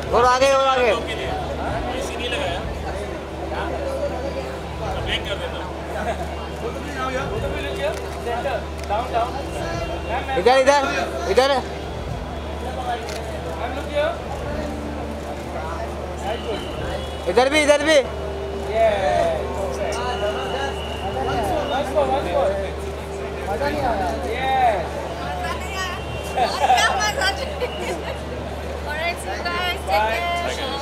और आगे और आगे इधर इधर इधर इधर भी इधर भी मजा नहीं आया Alright, so guys, take care.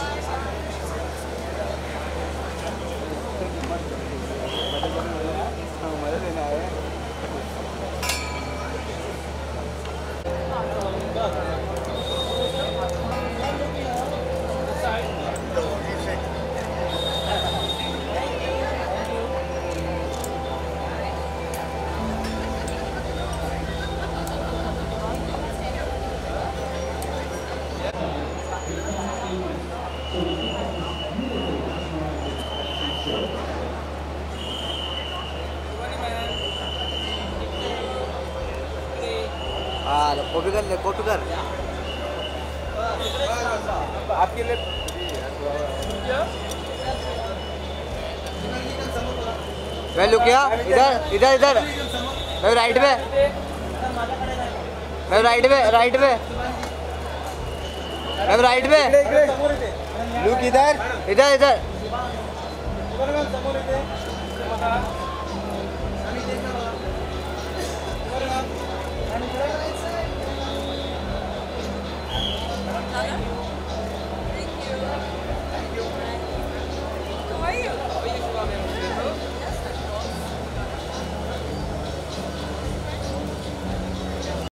हाँ कॉपी कर ले कॉपी कर आपके लिए वैल्यू क्या इधर इधर इधर मैं राइट में मैं राइट में राइट में मैं राइट में लुक इधर इधर इधर